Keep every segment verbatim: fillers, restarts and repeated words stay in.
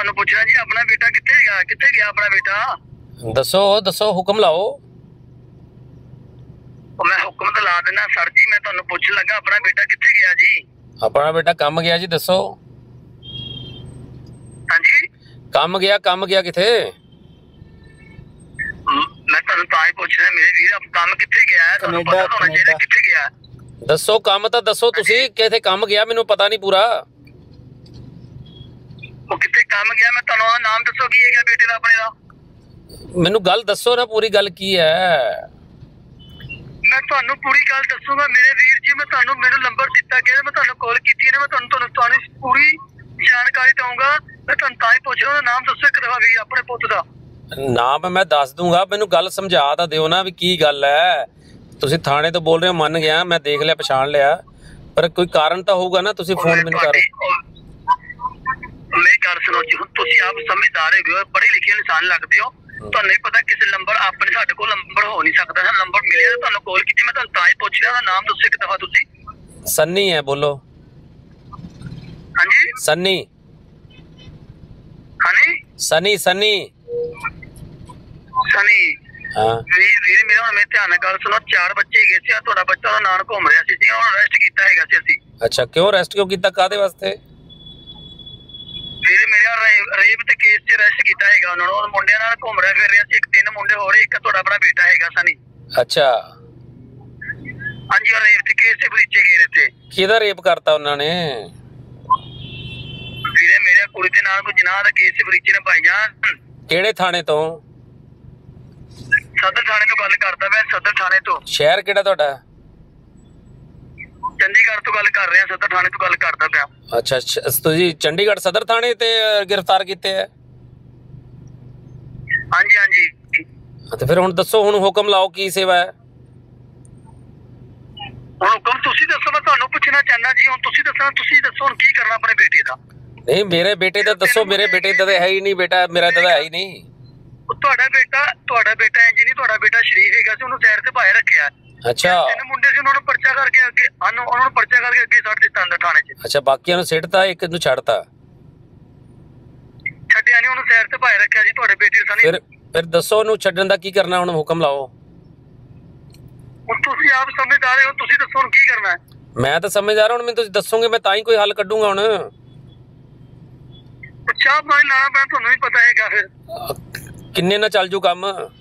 ਤੁਹਾਨੂੰ ਪੁੱਛਣਾ ਜੀ ਆਪਣਾ ਬੇਟਾ ਕਿੱਥੇ ਗਿਆ ਕਿੱਥੇ ਗਿਆ ਆਪਣਾ ਬੇਟਾ? दसो दसो हुक्म लाओ। मैं हुक्म तो ला देना सर जी, मैं तुहानू पुछ लगा अपना बेटा किथे गया जी? अपना बेटा काम गया जी, दसो। हां जी काम गया काम गया किथे? मैं तुहानू तां ही पुछ रहा मेरे वीर, काम किथे गया है? तुहानू पता होना चाहिए किथे गया। दसो काम तो दसो तुसी, किथे काम गया मैनू पता नहीं पूरा। वो किथे काम गया, मैं तुहानू ओहदा नाम दसो की है बेटे दा अपने दा? मैनू गल दसो ना, पूरी गल की है? मैं तुहानू पूरी गल दसूंगा मेरे वीर जी, मैं तुहानू मेनू नंबर दिता गया, मैं तुहानू कॉल कीती है, मैं तुहानू तुहानू तुहानू पूरी जानकारी दूंगा। मैं तुहानू तां ही पुछ रहा नाम दसो एक दफा वीर अपने पुੱਤ ਦਾ। नाम मैं दस दूंगा, मैनू गल समझा तां दिओ ना भी की गल है। तुसी थाने तो बोल रहे हो, मन गया, मैं देख लिया पछाण लिया, पर कोई कारण तो होगा ना, तुसी फोन मैनू कर। मेरी गल सुनो जी, हुण तुसी आप समझदार हो, पढ़े लिखे इंसान लगदे हो, ਤੁਹਾਨੂੰ ਨਹੀਂ ਪਤਾ ਕਿਸੇ ਨੰਬਰ ਆਪਣੇ ਸਾਡੇ ਕੋਲ ਨੰਬਰ ਹੋ ਨਹੀਂ ਸਕਦਾ ਹੈ, ਨੰਬਰ ਮਿਲਿਆ ਤਾਂ ਤੁਹਾਨੂੰ ਕਾਲ ਕੀਤੀ, ਮੈਂ ਤੁਹਾਨੂੰ ਤਾਂ ਹੀ ਪੁੱਛ ਰਿਹਾ ਨਾਮ ਦੱਸੋ ਇੱਕ ਦਫਾ ਤੁਸੀਂ। सन्नी है, बोलो। ਹਾਂਜੀ सन्नी ਹਾਂਜੀ सनी सनी ਸਨੀ हाँ ਵੀਰ ਵੀਰ ਮੇਰਾ ਹੁਣ ਮੇਰੇ ਧਿਆਨ ਨਾਲ ਗੱਲ ਸੁਣੋ, ਚਾਰ ਬੱਚੇ ਹੈਗੇ ਸੀ, ਤੁਹਾਡਾ ਬੱਚਾ ਉਹਦਾ ਨਾਲ ਘੁੰਮ ਰਿਹਾ ਸੀ ਜੀ, ਹੁਣ ਅਰੈਸਟ ਕੀਤਾ ਹੈਗਾ ਸੀ ਅਸੀਂ। अच्छा क्यों अरेस्ट क्यों किया, कादे वास्ते? ਵੀਰ ਮੇਰਾ ਰੇਪ ਤੇ ਕੇਸ 'ਚ ਅਰੈਸਟ ਕੀਤਾ ਹੈਗਾ ਉਹਨਾਂ ਨੂੰ, ਉਹ ਮੁੰਡਿਆਂ ਨਾਲ ਘੁੰਮ ਰਿਹਾ ਫਿਰ ਰਿਹਾ ਸੀ, ਇੱਕ ਤਿੰਨ ਮੁੰਡੇ ਹੋ ਰਹੇ, ਇੱਕ ਤੁਹਾਡਾ ਆਪਣਾ ਬੇਟਾ ਹੈਗਾ ਸਨੀ। अच्छा ਹਾਂਜੀ ਉਹ ਰੇਪ ਤੇ ਕੇਸ 'ਚ ਬਰੀਚੇ ਗਏ ਨੇ ਤੇ किहदा रेप करता उन्होंने? ਵੀਰੇ ਮੇਰੇ ਕੁੜੀ ਦੇ ਨਾਲ ਕੋਈ ਜਨਾਹ ਦਾ ਕੇਸ 'ਚ ਬਰੀਚੇ ਨੇ ਭਾਈ ਜਾਨ। ਕਿਹੜੇ ਥਾਣੇ ਤੋਂ? ਸਦਰ ਥਾਣੇ ਤੋਂ ਗੱਲ ਕਰਦਾ ਮੈਂ, ਸਦਰ ਥਾਣੇ ਤੋਂ। ਸ਼ਹਿਰ ਕਿਹੜਾ ਤੁਹਾਡਾ? ਚੰਡੀਗੜ੍ਹ ਤੋਂ ਗੱਲ ਕਰ ਰਿਹਾ, ਸਦਰ ਥਾਣੇ ਤੋਂ ਗੱਲ ਕਰਦਾ ਪਿਆ। ਅੱਛਾ ਤੁਸੀਂ ਚੰਡੀਗੜ੍ਹ ਸਦਰ ਥਾਣੇ ਤੇ ਗ੍ਰਿਫਤਾਰ ਕੀਤੇ ਹੈ? ਹਾਂਜੀ ਹਾਂਜੀ ਤੇ ਫਿਰ ਹੁਣ ਦੱਸੋ, ਹੁਣ ਹੁਕਮ ਲਾਓ ਕੀ ਸੇਵਾ ਹੈ? ਹੁਣ ਹੁਕਮ ਤੁਸੀਂ ਦੱਸੋ, ਮੈਂ ਤੁਹਾਨੂੰ ਪੁੱਛਣਾ ਚਾਹੁੰਦਾ ਜੀ, ਹੁਣ ਤੁਸੀਂ ਦੱਸਣਾ, ਤੁਸੀਂ ਦੱਸੋ ਹੁਣ ਕੀ ਕਰਨਾ ਆਪਣੇ ਬੇਟੇ ਦਾ। ਨਹੀਂ ਮੇਰੇ ਬੇਟੇ ਦਾ ਦੱਸੋ, ਮੇਰੇ ਬੇਟੇ ਦਾ ਹੈ ਹੀ ਨਹੀਂ ਬੇਟਾ, ਮੇਰਾ ਤਾਂ ਹੈ ਹੀ ਨਹੀਂ। ਤੁਹਾਡਾ ਬੇਟਾ ਤੁਹਾਡਾ ਬੇਟਾ ਇੰਜ ਨਹੀਂ, ਤੁਹਾਡਾ ਬੇਟਾ ਸ਼ਰੀਫ ਹੈਗਾ ਸੀ, ਉਹਨੂੰ ਸਾਈਡ ਤੇ ਪਾਏ ਰੱਖਿਆ। ਅੱਛਾ ਤਿੰਨ ਮੁੰਡੇ ਸੀ, ਉਹਨਾਂ ਨੂੰ ਪਰਚਾ ਕਰਕੇ ਅੱਗੇ ਉਹਨਾਂ ਨੂੰ ਪਰਚਾ ਕਰਕੇ ਅੱਗੇ ਛੱਡ ਦਿੱਤਾ ਅੰਦਰ ਥਾਣੇ 'ਚ। ਅੱਛਾ ਬਾਕੀਆਂ ਨੂੰ ਸਿੱਟਤਾ, ਇੱਕ ਨੂੰ ਛੱਡਤਾ? ਛੱਡਿਆ ਨਹੀਂ, ਉਹਨੂੰ ਸਾਈਡ ਤੇ ਪਾਏ ਰੱਖਿਆ ਜੀ ਤੁਹਾਡੇ ਬੇਟੇ ਸਨੀ। ਫਿਰ ਫਿਰ ਦੱਸੋ ਉਹਨੂੰ ਛੱਡਣ ਦਾ ਕੀ ਕਰਨਾ, ਹੁਣ ਹੁਕਮ ਲਾਓ। ਹੁਣ ਤੁਸੀਂ ਆਪ ਸਮਝਦਾਰ ਹੋ, ਤੁਸੀਂ ਦੱਸੋ ਹੁਣ ਕੀ ਕਰਨਾ ਹੈ। ਮੈਂ ਤਾਂ ਸਮਝਦਾਰ, ਹੁਣ ਮੈਨੂੰ ਤੁਸੀਂ ਦੱਸੋਗੇ ਮੈਂ ਤਾਂ ਹੀ ਕੋਈ ਹੱਲ ਕੱਢੂੰਗਾ। ਹੁਣ ਚਾਹ ਪਾਣੀ ਲਾਣਾ ਪੈਣਾ, ਤੁਹਾਨੂੰ ਵੀ ਪਤਾ ਹੈਗਾ। ਫਿਰ ਕਿੰਨੇ ਨਾਲ ਚੱਲ ਜੂ ਕੰਮ?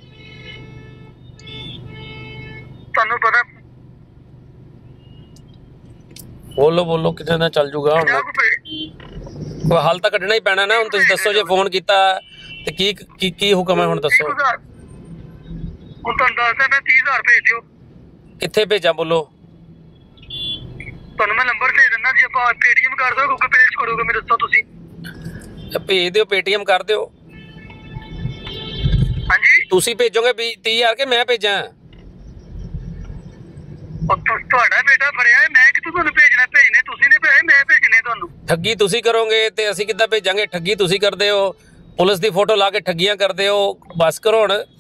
ਤੁਹਾਨੂੰ ਪਤਾ, ਬੋਲੋ ਬੋਲੋ ਕਿੰਨੇ ਨਾਲ ਚੱਲ ਜੂਗਾ? ਹੁਣ ਕੋਈ ਹੱਲ ਤਾਂ ਕੱਢਣਾ ਹੀ ਪੈਣਾ ਨਾ। ਹੁਣ ਤੁਸੀਂ ਦੱਸੋ, ਜੇ ਫੋਨ ਕੀਤਾ ਤੇ ਕੀ ਕੀ ਕੀ ਹੁਕਮ ਹੈ ਹੁਣ ਦੱਸੋ। ਹੁਣ ਤੁਹਾਨੂੰ ਦੱਸਦਾ ਮੈਂ ਤੀਹ ਹਜ਼ਾਰ ਭੇਜ ਦਿਓ। ਕਿੱਥੇ ਭੇਜਾਂ ਬੋਲੋ? ਤੁਹਾਨੂੰ ਮੈਂ ਨੰਬਰ ਭੇਜ ਦਿੰਦਾ, ਜੇ ਆਪਾਂ ਪੇਟੀਐਮ ਕਰ ਦਿਓ, ਗੂਗਲ ਪੇ 'ਚ ਕਰੋਗੇ ਮੇਰੇ ਦੱਸੋ ਤੁਸੀਂ। ਭੇਜ ਦਿਓ, ਪੇਟੀਐਮ ਕਰ ਦਿਓ। ਹਾਂਜੀ ਤੁਸੀਂ ਭੇਜੋਗੇ ਤੀਹ ਹਜ਼ਾਰ ਕੇ ਮੈਂ ਭੇਜਾਂ? ਤੁਹਾਡਾ ਬੇਟਾ ਫੜਿਆ, ਮੈਂ ਕਿੱਥੋਂ ਤੁਹਾਨੂੰ ਭੇਜਣਾ? ਭੇਜਨੇ ਤੁਸੀਂ ਨੇ ਪੈਸੇ, ਮੈਂ ਭੇਜਨੇ ਤੁਹਾਨੂੰ। ਠੱਗੀ ਤੁਸੀਂ ਕਰੋਗੇ ਤੇ ਅਸੀਂ ਕਿੱਦਾਂ ਭੇਜਾਂਗੇ? ਠੱਗੀ ਤੁਸੀਂ ਕਰਦੇ ਹੋ, ਪੁਲਿਸ ਦੀ ਫੋਟੋ ਲਾ ਕੇ ਠੱਗੀਆਂ ਕਰਦੇ ਹੋ, ਬਸ ਕਰੋ ਹੁਣ।